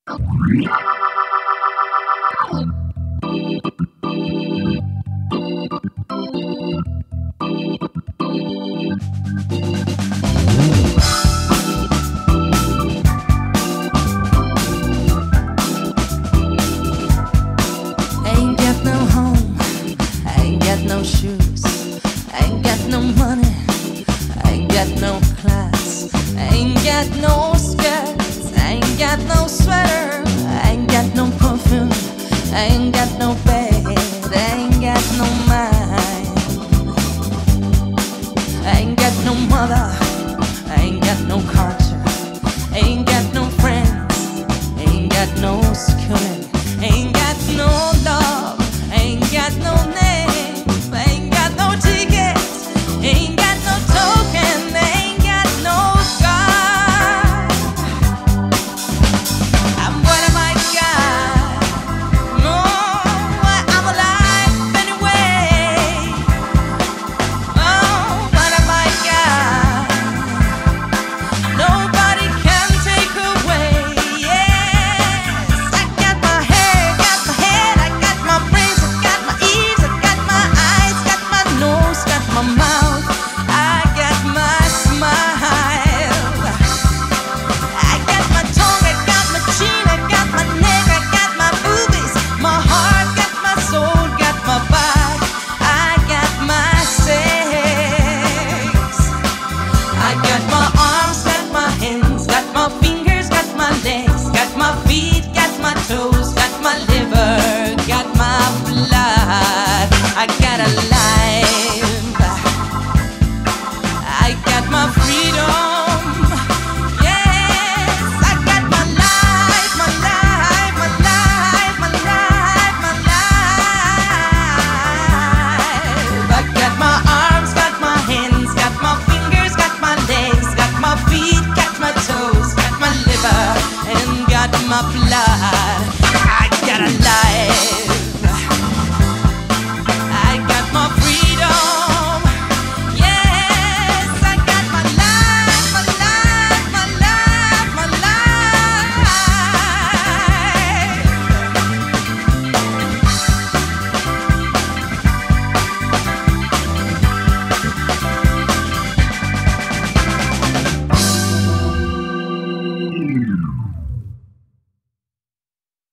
Ain't got no home, ain't got no shoes, ain't got no money, ain't got no class, ain't got no skirts, ain't got no sweater, ain't got no perfume, ain't got no bed, ain't got no mind, ain't got no mother, ain't got no culture, ain't got no friends, ain't got no schooling, ain't got no love, ain't got no name, ain't got no ticket, ain't got no token, ain't got no scar. And what have I got? No, I'm alive anyway. Oh, what have I got? Nobody can take away. Yes, I got my hair, got my head, I got my brains, I got my ears, I got my eyes, got my nose, got my mouth, I got my smile, I got my tongue, I got my chin, I got my neck, I got my boobies, my heart, got my soul, got my body, I got my sex. I got my arms, got my hands, got my fingers, got my legs, got my feet, got my toes, got my liver, got my blood. I got a life, I got my freedom. Yes, I got my life, my life, my life, my life, my life. I got my arms, got my hands, got my fingers, got my legs, got my feet, got my toes, got my liver, and got my blood.